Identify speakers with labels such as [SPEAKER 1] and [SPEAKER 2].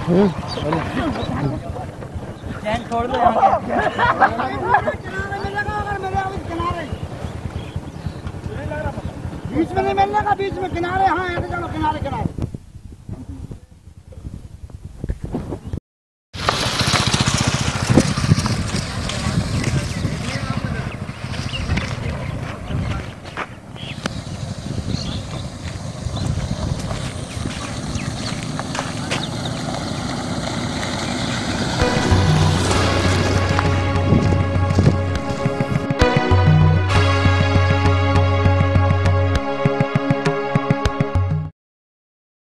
[SPEAKER 1] चैन छोड़ दो
[SPEAKER 2] बीच में नहीं मिलने का, बीच में किनारे। हाँ ऐसे चलो किनारे किनारे।